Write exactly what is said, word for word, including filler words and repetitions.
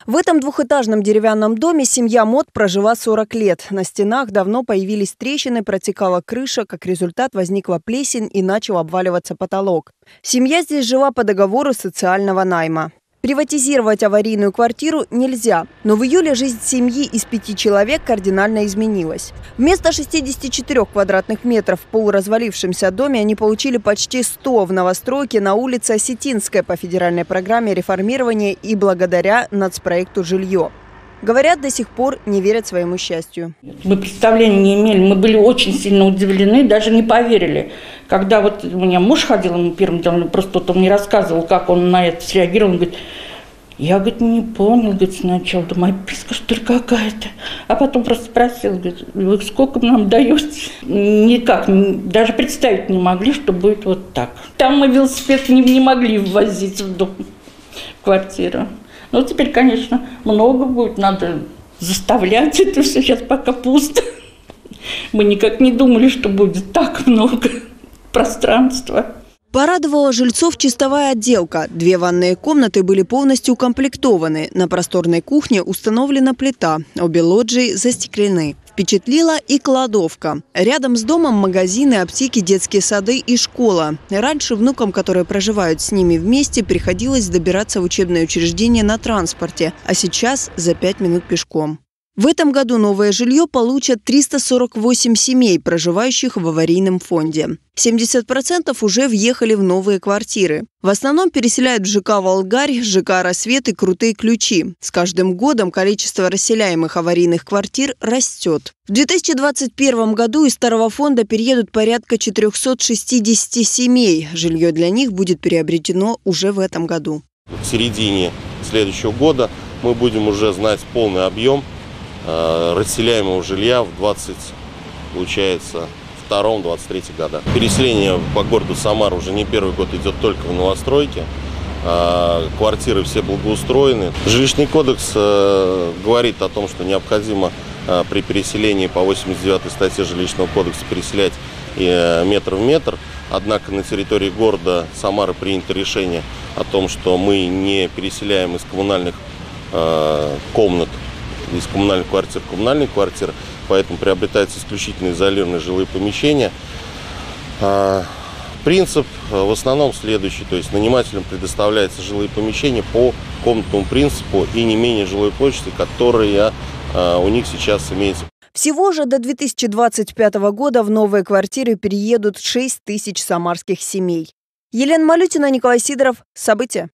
В этом двухэтажном деревянном доме семья Мот прожила сорок лет. На стенах давно появились трещины, протекала крыша, как результат возникла плесень и начал обваливаться потолок. Семья здесь жила по договору социального найма. Приватизировать аварийную квартиру нельзя, но в июле жизнь семьи из пяти человек кардинально изменилась. Вместо шестидесяти четырёх квадратных метров в полуразвалившемся доме они получили почти сто в новостройке на улице Осетинская по федеральной программе реформирования и благодаря нацпроекту «Жилье». Говорят, до сих пор не верят своему счастью. Мы представления не имели, мы были очень сильно удивлены, даже не поверили. Когда вот у меня муж ходил, ему первым делом, просто он мне рассказывал, как он на это среагировал, он говорит, я, говорит, не понял, говорит, сначала, думаю, описка, что ли, какая-то. А потом просто спросил, говорит, вы сколько нам даете? Никак, даже представить не могли, что будет вот так. Там мы велосипед не, не могли ввозить в дом, в квартиру. Ну, теперь, конечно, много будет, надо заставлять это все, сейчас пока пусто. Мы никак не думали, что будет так много пространства. Порадовала жильцов чистовая отделка. Две ванные комнаты были полностью укомплектованы. На просторной кухне установлена плита. Обе лоджии застеклены. Впечатлила и кладовка. Рядом с домом магазины, аптеки, детские сады и школа. Раньше внукам, которые проживают с ними вместе, приходилось добираться в учебное учреждение на транспорте, а сейчас за пять минут пешком. В этом году новое жилье получат триста сорок восемь семей, проживающих в аварийном фонде. семьдесят процентов уже въехали в новые квартиры. В основном переселяют в ЖК «Волгарь», ЖК «Рассвет» и «Крутые ключи». С каждым годом количество расселяемых аварийных квартир растет. В две тысячи двадцать первом году из старого фонда переедут порядка четырёхсот шестидесяти семей. Жилье для них будет приобретено уже в этом году. В середине следующего года мы будем уже знать полный объем расселяемого жилья в двадцать, получается, втором — двадцать третьем годах. Переселение по городу Самара уже не первый год идет только в новостройке. Квартиры все благоустроены. Жилищный кодекс говорит о том, что необходимо при переселении по восемьдесят девятой статье Жилищного кодекса переселять метр в метр. Однако на территории города Самары принято решение о том, что мы не переселяем из коммунальных комнат, из коммунальных квартир в коммунальные квартиры, поэтому приобретаются исключительно изолированные жилые помещения. Принцип в основном следующий, то есть нанимателям предоставляются жилые помещения по комнатному принципу и не менее жилой площади, которая у них сейчас имеется. Всего же до две тысячи двадцать пятого года в новые квартиры переедут шесть тысяч самарских семей. Елена Малютина, Николай Сидоров. События.